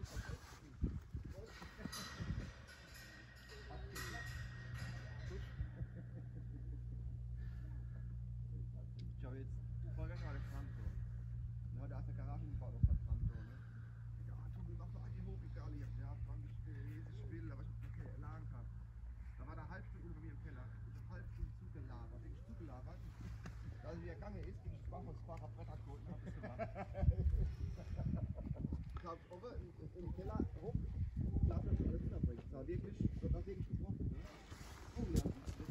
Ich habe jetzt vorgestern war der Strand so. Und heute aus der Garage gefahren auf der Strand so, ne? Ja, Tobi, mach mal die hoch, egal jetzt. Ja, Frank, ich will, aber ich hab keine Lagen gehabt. Da war der halb Stunde bei mir im Keller. Ich hab halb Stunde zugelabert, wirklich zugelabert. Also wie er gegangen ist, bin ich schwach und sprach auf Bretter geholt und hab das gemacht. Ich hab oben im Keller hoch, darf das alles runterbringen. Das war wirklich gebrochen, ne? Oh ja.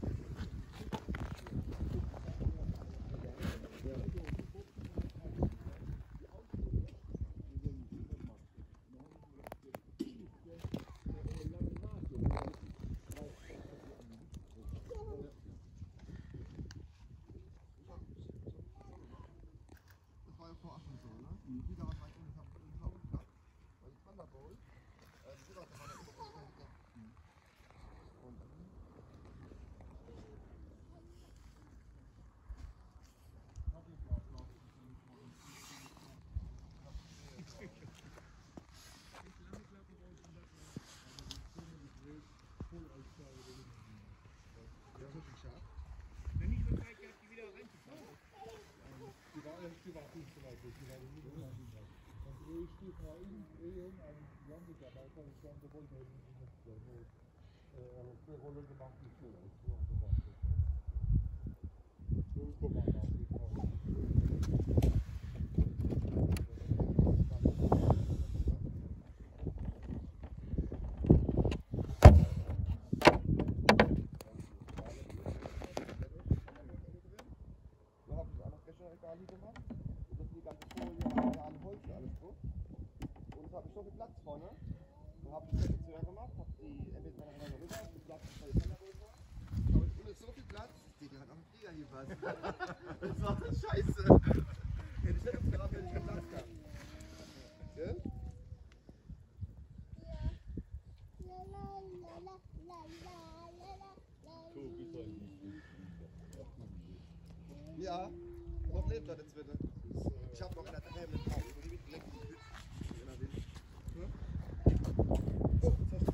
Vorab schon so, ne? Wieder was weit unten, das habe ich auch gedacht. Weil die Thunderbolt, die war da Die war gut so weit, die war nicht mehr hinter. Und ich stehe vor ihm, ein Landmitarbeiter, ich glaube, der wollte nicht mehr. Er hat 2 Rollen gemacht, die so weit. So kommt man auf die Frau. Regal gemacht. Und das die ganze Folie an Holz und alles drauf. Und jetzt habe ich so viel Platz vorne. Dann habe ich das jetzt gemacht, habe die entweder rüber, den Platz bei der Kamera rüber. Ich habe jetzt ohne so viel Platz, die hat auch ein Flieger hier was. Das war das Scheiße. Hätte ich nicht gehabt, hätte ich keinen Platz gehabt. Ja? Ja, noch lebt er jetzt wieder. Ich habe noch in der Träne mit drauf. Oh, jetzt hast du